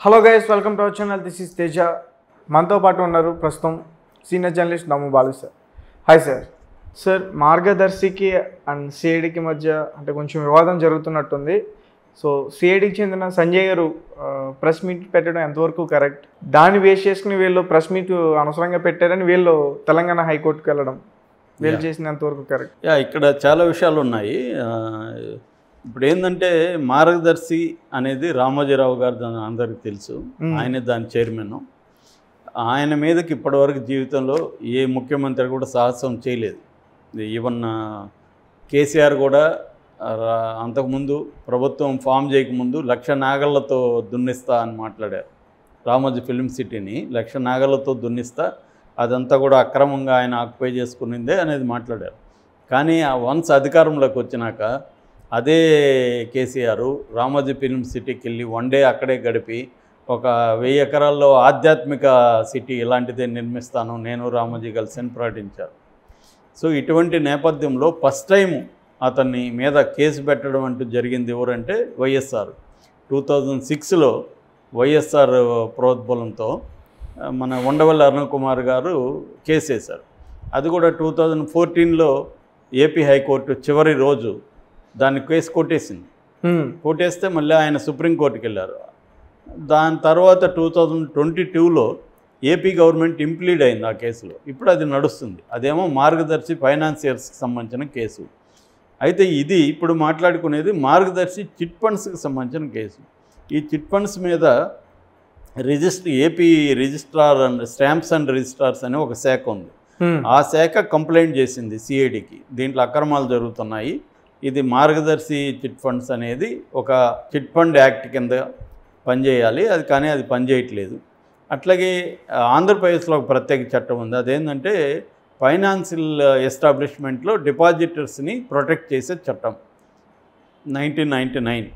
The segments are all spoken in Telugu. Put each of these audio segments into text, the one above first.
Hello guys, welcome to our channel. This is Teja. మనతో పాటు ఉన్నారు ప్రస్తుతం senior journalist Damu Balu sir. Hi sir. Sir, మార్గదర్శికి అండ్ సిఐడికి మధ్య అంటే కొంచెం వివాదం జరుగుతున్నట్టుంది. సో సిఐడికి చెందిన సంజయ్ గారు ప్రెస్ మీట్ పెట్టడం ఎంతవరకు కరెక్ట్? దాన్ని వేస్ట్ చేసుకుని వీళ్ళు ప్రెస్ మీట్ అనవసరంగా పెట్టారని వీళ్ళు తెలంగాణ హైకోర్టుకు వెళ్ళడం వీళ్ళు చేసిన ఎంతవరకు కరెక్ట్? ఇక్కడ చాలా విషయాలు ఉన్నాయి. ఇప్పుడు ఏంటంటే మార్గదర్శి అనేది రామోజీరావు గారు అందరికీ తెలుసు. ఆయనే దాని చైర్మన్. ఆయన మీదకి ఇప్పటివరకు జీవితంలో ఏ ముఖ్యమంత్రి కూడా సాహసం చేయలేదు. ఈవెన్ కేసీఆర్ కూడా అంతకుముందు ప్రభుత్వం ఫామ్ చేయకముందు 1,00,000 నాగళ్లతో దున్నిస్తా అని మాట్లాడారు. రామోజీ ఫిల్మ్ సిటీని 1,00,000 నాగళ్లతో దున్నిస్తా, అదంతా కూడా అక్రమంగా ఆయన ఆక్యుపై చేసుకునిందే అనేది మాట్లాడారు. కానీ వన్స్ అధికారంలోకి వచ్చినాక అదే కేసీఆర్ రామోజీ ఫిల్మ్ సిటీకి వెళ్ళి వన్ డే అక్కడే గడిపి ఒక 1000 ఎకరాల్లో ఆధ్యాత్మిక సిటీ ఇలాంటిదే నిర్మిస్తాను నేను రామోజీ కలిసి అని ప్రకటించారు. సో ఇటువంటి నేపథ్యంలో ఫస్ట్ టైం అతన్ని మీద కేసు పెట్టడం అంటూ జరిగింది ఎవరంటే వైఎస్ఆర్. 2006లో వైఎస్ఆర్ ప్రోద్బలంతో మన ఉండవల్లి అరుణ్ కుమార్ గారు కేసు వేశారు. అది కూడా 2014లో ఏపీ హైకోర్టు చివరి రోజు దాన్ని కేసు కొట్టేసింది. కొట్టేస్తే మళ్ళీ ఆయన సుప్రీంకోర్టుకి వెళ్ళారు. దాని తర్వాత 2022లో ఏపీ గవర్నమెంట్ ఇంప్లీడ్ అయింది ఆ కేసులో. ఇప్పుడు అది నడుస్తుంది. అదేమో మార్గదర్శి ఫైనాన్సియర్స్కి సంబంధించిన కేసు. అయితే ఇది ఇప్పుడు మాట్లాడుకునేది మార్గదర్శి చిట్ ఫండ్స్కి సంబంధించిన కేసు. ఈ చిట్ ఫండ్స్ మీద AP registrar and stamps and registrars అనే ఒక శాఖ ఉంది. ఆ శాఖ కంప్లైంట్ చేసింది సిఐడికి, దీంట్లో అక్రమాలు జరుగుతున్నాయి, ఇది మార్గదర్శి చిట్ ఫండ్స్ అనేది ఒక చిట్ ఫండ్ యాక్ట్ కింద పనిచేయాలి, కానీ అది పనిచేయట్లేదు. అట్లాగే ఆంధ్రప్రదేశ్లో ఒక ప్రత్యేక చట్టం ఉంది. అదేంటంటే ఫైనాన్షియల్ ఎస్టాబ్లిష్మెంట్లో డిపాజిటర్స్ని ప్రొటెక్ట్ చేసే చట్టం 1999.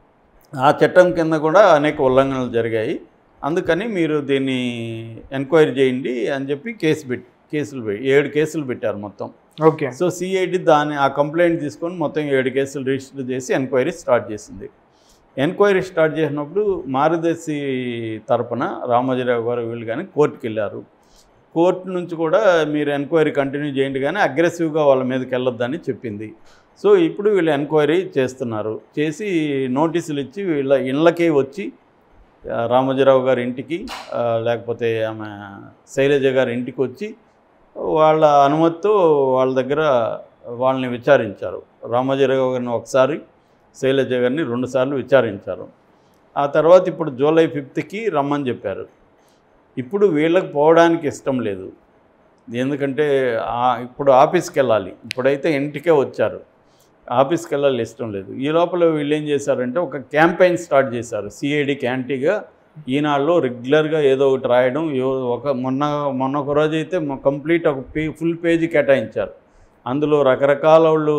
ఆ చట్టం కింద కూడా అనేక ఉల్లంఘనలు జరిగాయి. అందుకని మీరు దీన్ని ఎంక్వైరీ చేయండి అని చెప్పి కేసులు 7 కేసులు పెట్టారు మొత్తం. ఓకే. సో సిఐడి ఆ కంప్లైంట్ తీసుకొని మొత్తం 7 కేసులు రిజిస్టర్ చేసి ఎంక్వైరీ స్టార్ట్ చేసింది. ఎంక్వైరీ స్టార్ట్ చేసినప్పుడు మార్గదర్శి తరపున రామోజీరావు గారు వీళ్ళు కానీ కోర్టుకు వెళ్ళారు. కోర్టు నుంచి కూడా మీరు ఎంక్వైరీ కంటిన్యూ చేయండి కానీ అగ్రెసివ్గా వాళ్ళ మీదకి వెళ్ళొద్దని చెప్పింది. సో ఇప్పుడు వీళ్ళు ఎంక్వైరీ చేస్తున్నారు. చేసి నోటీసులు ఇచ్చి వీళ్ళ ఇళ్ళకే వచ్చి రామోజీరావు గారి ఇంటికి లేకపోతే ఆమె శైలజ గారి ఇంటికి వచ్చి వాళ్ళ అనుమతితో వాళ్ళ దగ్గర వాళ్ళని విచారించారు. రామోజీరావు గారిని ఒకసారి, శైలజ గారిని 2 సార్లు విచారించారు. ఆ తర్వాత ఇప్పుడు జూలై 5కి రమ్మని చెప్పారు. ఇప్పుడు వీళ్ళకి పోవడానికి ఇష్టం లేదు. ఎందుకంటే ఇప్పుడు ఆఫీస్కి వెళ్ళాలి. ఇప్పుడైతే ఇంటికే వచ్చారు, ఆఫీస్కి వెళ్ళాలి ఇష్టం లేదు. ఈ లోపల వీళ్ళు ఏం చేశారంటే ఒక క్యాంపెయిన్ స్టార్ట్ చేశారు. సిఐడికి యాంటీగా ఈనాడులో రెగ్యులర్గా ఏదో ఒకటి రాయడం. మొన్న ఒక రోజు అయితే కంప్లీట్ ఒక ఫుల్ పేజీ కేటాయించారు. అందులో రకరకాల వాళ్ళు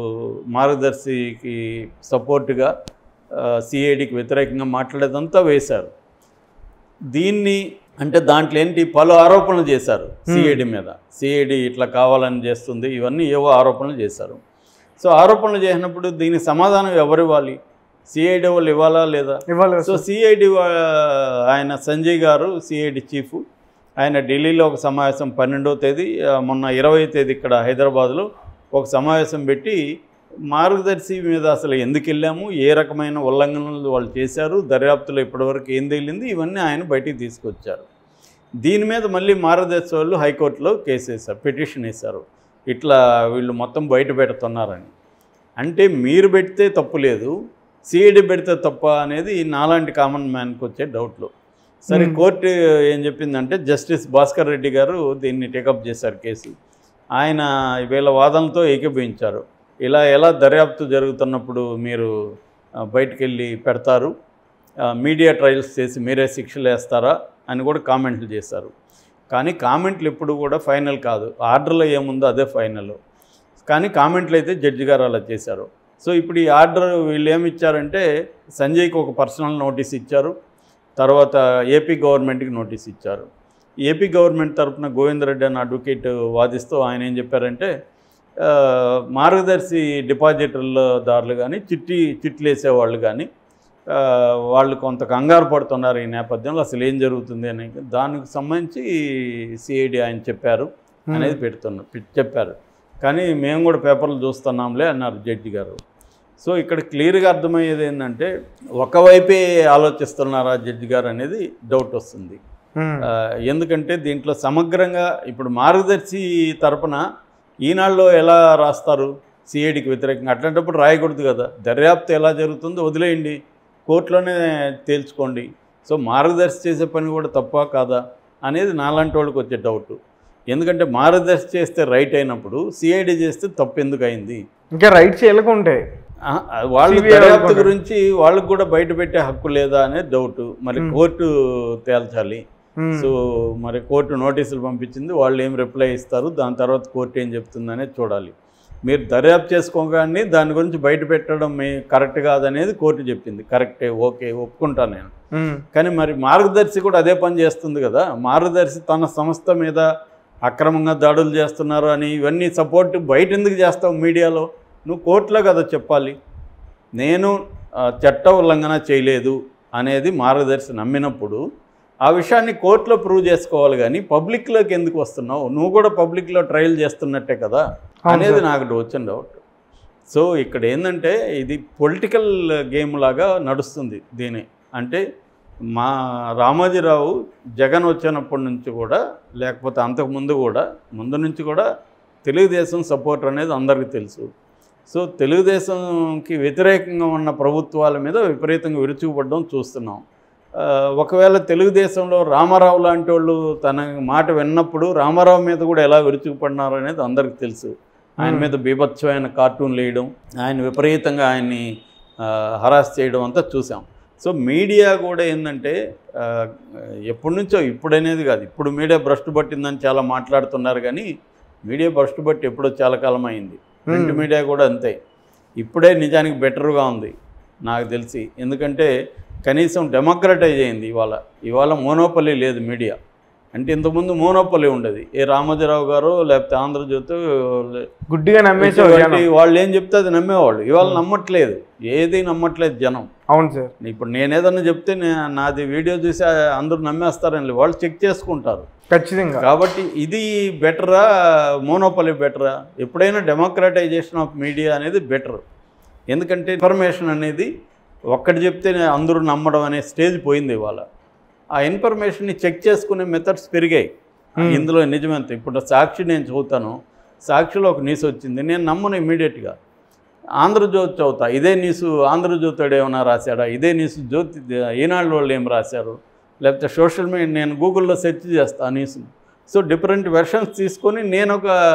మార్గదర్శికి సపోర్ట్గా సిఐడికి వ్యతిరేకంగా మాట్లాడేదంతా వేశారు. దీన్ని అంటే దాంట్లో ఏంటి పలు ఆరోపణలు చేశారు సిఐడి మీద. సిఐడి ఇట్లా కావాలని చేస్తుంది, ఇవన్నీ ఏవో ఆరోపణలు చేశారు. సో ఆరోపణలు చేసినప్పుడు దీనికి సమాధానం ఎవరు ఇవ్వాలి? సిఐడి వాళ్ళు ఇవ్వాలా లేదా? సో సిఐడి ఆయన సంజయ్ గారు సిఐడి చీఫ్, ఆయన ఢిల్లీలో ఒక సమావేశం 12వ తేదీ, మొన్న 20వ తేదీ ఇక్కడ హైదరాబాద్లో ఒక సమావేశం పెట్టి మార్గదర్శి మీద అసలు ఎందుకు వెళ్ళాము, ఏ రకమైన ఉల్లంఘనలు వాళ్ళు చేశారు, దర్యాప్తులో ఇప్పటివరకు ఏం తేలింది, ఇవన్నీ ఆయన బయటికి తీసుకొచ్చారు. దీని మీద మళ్ళీ మార్గదర్శి వాళ్ళు హైకోర్టులో కేసు వేశారు, పిటిషన్ వేశారు, ఇట్లా వీళ్ళు మొత్తం బయట పెడుతున్నారని. అంటే మీరు పెడితే తప్పు లేదు, సిఐడి పెడితే తప్ప అనేది నాలాంటి కామన్ మ్యాన్కి వచ్చే డౌట్లు. సరే, కోర్టు ఏం చెప్పిందంటే జస్టిస్ భాస్కర్ రెడ్డి గారు దీన్ని టేకప్ చేశారు కేసు. ఆయన వీళ్ళ వాదనలతో ఏకీభవించారు. ఎలా దర్యాప్తు జరుగుతున్నప్పుడు మీరు బయటికి వెళ్ళి పెడతారు, మీడియా ట్రయల్స్ చేసి మీరే శిక్షలు వేస్తారా అని కూడా కామెంట్లు చేశారు. కానీ కామెంట్లు ఎప్పుడు కూడా ఫైనల్ కాదు, ఆర్డర్లో ఏముందో అదే ఫైనల్. కానీ కామెంట్లు అయితే జడ్జి గారు అలా చేశారు. సో ఇప్పుడు ఈ ఆర్డర్ వీళ్ళు ఏమి ఇచ్చారంటే సంజయ్కి ఒక పర్సనల్ నోటీస్ ఇచ్చారు, తర్వాత ఏపీ గవర్నమెంట్కి నోటీస్ ఇచ్చారు. ఏపీ గవర్నమెంట్ తరఫున గోవిందరెడ్డి అన్న అడ్వకేట్ వాదిస్తూ ఆయన ఏం చెప్పారంటే మార్గదర్శి డిపాజిటర్ల దారులు కానీ చిట్లు వేసేవాళ్ళు కానీ వాళ్ళు కొంత కంగారు పడుతున్నారు ఈ నేపథ్యంలో అసలు ఏం జరుగుతుంది అని. దానికి సంబంధించి సిఐడి ఆయన చెప్పారు అనేది చెప్పారు. కానీ మేము కూడా పేపర్లు చూస్తున్నాంలే అన్నారు జడ్జి గారు. సో ఇక్కడ క్లియర్గా అర్థమయ్యేది ఏంటంటే ఒకవైపే ఆలోచిస్తున్నారా జడ్జి గారు అనేది డౌట్ వస్తుంది. ఎందుకంటే దీంట్లో సమగ్రంగా ఇప్పుడు మార్గదర్శి తరపున ఈనాడులో ఎలా రాస్తారు సిఐడికి వ్యతిరేకంగా, అట్లాంటప్పుడు రాయకూడదు కదా. దర్యాప్తు ఎలా జరుగుతుందో వదిలేయండి, కోర్టులోనే తేల్చుకోండి. సో మార్గదర్శి చేసే పని కూడా తప్ప కాదా అనేది నాలాంటి వాళ్ళకి వచ్చే డౌట్. ఎందుకంటే మార్గదర్శి చేస్తే రైట్ అయినప్పుడు సిఐడి చేస్తే తప్పు ఎందుకు అయింది? ఇంకా రైట్ చేయలేకుంటే వాళ్ళు దర్యాప్తు గురించి వాళ్ళకు కూడా బయట పెట్టే హక్కు లేదా అనే డౌట్. మరి కోర్టు తేల్చాలి. సో మరి కోర్టు నోటీసులు పంపించింది, వాళ్ళు ఏం రిప్లై ఇస్తారు, దాని తర్వాత కోర్టు ఏం చెప్తుంది అనేది చూడాలి. మీరు దర్యాప్తు చేసుకోగానే దాని గురించి బయట పెట్టడం కరెక్ట్ కాదనేది కోర్టు చెప్పింది. కరెక్టే, ఓకే, ఒప్పుకుంటాను నేను. కానీ మరి మార్గదర్శి కూడా అదే పని చేస్తుంది కదా. మార్గదర్శి తన సంస్థ మీద అక్రమంగా దాడులు చేస్తున్నారు అని ఇవన్నీ సపోర్ట్ బయట ఎందుకు చేస్తావు మీడియాలో? నువ్వు కోర్టులో కదా చెప్పాలి. నేను చట్ట ఉల్లంఘన చేయలేదు అనేది మార్గదర్శి నమ్మినప్పుడు ఆ విషయాన్ని కోర్టులో ప్రూవ్ చేసుకోవాలి. కానీ పబ్లిక్లోకి ఎందుకు వస్తున్నావు? నువ్వు కూడా పబ్లిక్లో ట్రయల్ చేస్తున్నట్టే కదా అనేది నాకు వచ్చిన డౌట్. సో ఇక్కడ ఏంటంటే ఇది పొలిటికల్ గేమ్ లాగా నడుస్తుంది దీని. అంటే మా రామోజీరావు జగన్ వచ్చినప్పటి నుంచి కూడా, లేకపోతే అంతకుముందు కూడా, ముందు నుంచి కూడా తెలుగుదేశం సపోర్ట్ అనేది అందరికీ తెలుసు. సో తెలుగుదేశంకి వ్యతిరేకంగా ఉన్న ప్రభుత్వాల మీద విపరీతంగా విరుచుకుపడడం చూస్తున్నాం. ఒకవేళ తెలుగుదేశంలో రామారావు లాంటి వాళ్ళు తన మాట విన్నప్పుడు రామారావు మీద కూడా ఎలా విరుచుకుపడినారు అనేది అందరికీ తెలుసు. ఆయన మీద బీభత్సమైన కార్టూన్లు వేయడం, ఆయన విపరీతంగా ఆయన్ని హరాస్ చేయడం అంతా చూసాం. సో మీడియా కూడా ఏంటంటే ఎప్పటి నుంచో, ఇప్పుడనేది కాదు, ఇప్పుడు మీడియా భ్రష్టు పట్టిందని చాలా మాట్లాడుతున్నారు. కానీ మీడియా భ్రష్టు పట్టి ఎప్పుడో చాలా కాలం అయింది. ప్రింట్ మీడియా కూడా అంతే. ఇప్పుడే నిజానికి బెటర్గా ఉంది నాకు తెలిసి. ఎందుకంటే కనీసం డెమోక్రటైజ్ అయింది. ఇవాళ మోనోపల్లి లేదు మీడియా. అంటే ఇంతకుముందు మోనోపల్లి ఉండేది. ఏ రామోజీరావు గారు లేకపోతే ఆంధ్రజ్యోతి గుడ్డిగా నమ్మేసి వాళ్ళు ఏం చెప్తే అది నమ్మేవాళ్ళు. ఇవాళ నమ్మట్లేదు, ఏది నమ్మట్లేదు జనం. అవును సార్. ఇప్పుడు నేనేదన్నా చెప్తే నాది వీడియో చూసి అందరూ నమ్మేస్తారని వాళ్ళు చెక్ చేసుకుంటారు ఖచ్చితంగా. కాబట్టి ఇది బెటరా, మోనోపల్లి బెటరా? ఎప్పుడైనా డెమోక్రటైజేషన్ ఆఫ్ మీడియా అనేది బెటర్. ఎందుకంటే ఇన్ఫర్మేషన్ అనేది ఒక్కటి చెప్తే అందరూ నమ్మడం అనే స్టేజ్ పోయింది. ఇవాళ ఆ ఇన్ఫర్మేషన్ని చెక్ చేసుకునే మెథడ్స్ పెరిగాయి. ఇందులో నిజమంతా. ఇప్పుడు సాక్షి నేను చదువుతాను, సాక్షిలో ఒక న్యూస్ వచ్చింది, నేను నమ్మను ఇమ్మీడియట్గా. ఆంధ్రజ్యోతి చదువుతా, ఇదే న్యూస్ ఆంధ్రజ్యోతిడు ఏమైనా రాశాడా, ఇదే న్యూస్ ఈనాడు వాళ్ళు ఏం రాశారు, లేకపోతే సోషల్ మీడియా నేను గూగుల్లో సెర్చ్ చేస్తా ఆ న్యూస్ని. సో డిఫరెంట్ వెర్షన్స్ తీసుకొని నేను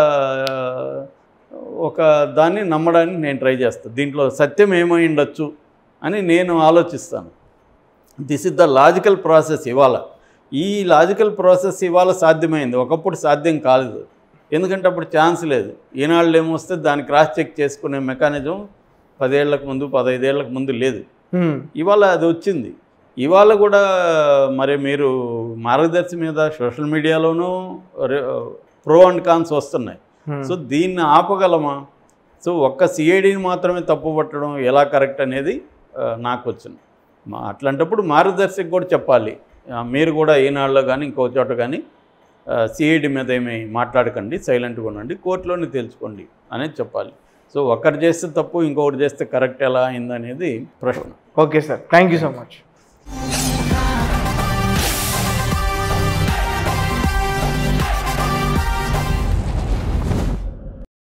ఒక దాన్ని నమ్మడానికి నేను ట్రై చేస్తాను. దీంట్లో సత్యం ఏమై ఉండొచ్చు అని నేను ఆలోచిస్తాను. This is the logical process. ఇవాళ ఈ లాజికల్ ప్రాసెస్ ఇవాళ సాధ్యమైంది, ఒకప్పుడు సాధ్యం కాలేదు. ఎందుకంటే అప్పుడు ఛాన్స్ లేదు. ఈనాళ్ళు ఏమొస్తే దాన్ని క్రాస్ చెక్ చేసుకునే మెకానిజం 10 ఏళ్లకు ముందు 15 ఏళ్లకు ముందు లేదు. ఇవాళ అది వచ్చింది. ఇవాళ కూడా మరి మీరు మార్గదర్శి మీద సోషల్ మీడియాలోనూ ప్రో అండ్ కాన్స్ వస్తున్నాయి. సో దీన్ని ఆపగలమా? సో ఒక్క సిఐడిని మాత్రమే తప్పు పట్టడం ఎలా కరెక్ట్ అనేది నాకు వచ్చింది. అట్లాంటప్పుడు మార్గదర్శికి కూడా చెప్పాలి, మీరు కూడా ఈనాడులో కానీ ఇంకో చోట కానీ సిఐడి మీద ఏమీ మాట్లాడకండి, సైలెంట్గా ఉండండి, కోర్టులోనే తేల్చుకోండి అనేది చెప్పాలి. సో ఒకరు చేస్తే తప్పు, ఇంకొకటి చేస్తే కరెక్ట్ ఎలా అయిందనేది ప్రశ్న. Okay sir, thank you so much.